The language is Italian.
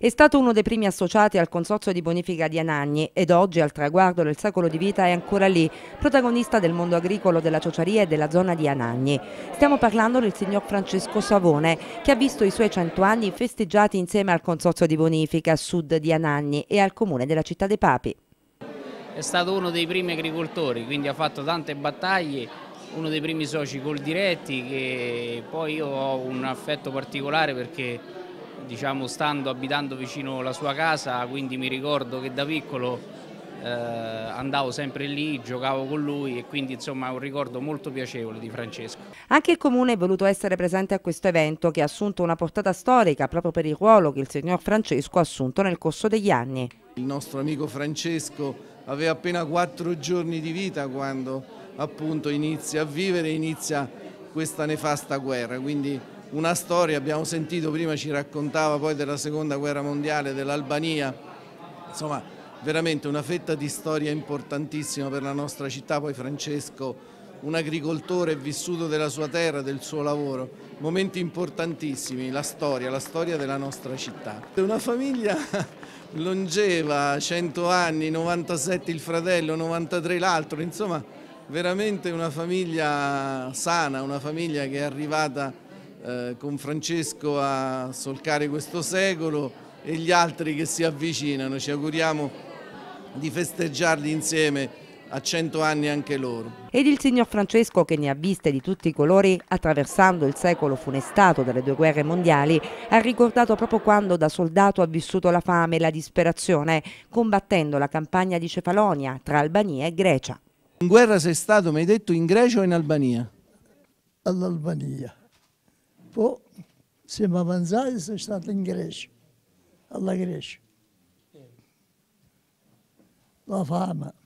È stato uno dei primi associati al consorzio di bonifica di Anagni ed oggi, al traguardo del secolo di vita, è ancora lì, protagonista del mondo agricolo della ciociaria e della zona di Anagni. Stiamo parlando del signor Francesco Savone, che ha visto i suoi 100 anni festeggiati insieme al consorzio di bonifica a sud di Anagni e al comune della Città dei Papi. È stato uno dei primi agricoltori, quindi ha fatto tante battaglie, uno dei primi soci Coldiretti, che poi io ho un affetto particolare perché, diciamo, abitando vicino alla sua casa, quindi mi ricordo che da piccolo andavo sempre lì, giocavo con lui e quindi insomma è un ricordo molto piacevole di Francesco. Anche il comune è voluto essere presente a questo evento, che ha assunto una portata storica proprio per il ruolo che il signor Francesco ha assunto nel corso degli anni. Il nostro amico Francesco aveva appena 4 giorni di vita quando appunto inizia a vivere, inizia questa nefasta guerra, quindi una storia, abbiamo sentito prima, ci raccontava poi della seconda guerra mondiale, dell'Albania, insomma veramente una fetta di storia importantissima per la nostra città. Poi Francesco, un agricoltore vissuto della sua terra, del suo lavoro, momenti importantissimi, la storia della nostra città. È una famiglia longeva, 100 anni, 97 il fratello, 93 l'altro, insomma veramente una famiglia sana, una famiglia che è arrivata con Francesco a solcare questo secolo e gli altri che si avvicinano. Ci auguriamo di festeggiarli insieme a 100 anni anche loro. Ed il signor Francesco, che ne ha viste di tutti i colori, attraversando il secolo funestato delle 2 guerre mondiali, ha ricordato proprio quando da soldato ha vissuto la fame e la disperazione, combattendo la campagna di Cefalonia tra Albania e Grecia. In guerra sei stato, mi hai detto, in Grecia o in Albania? All'Albania. Poi siamo avanzati e sono stato in Grecia, alla Grecia. La fame.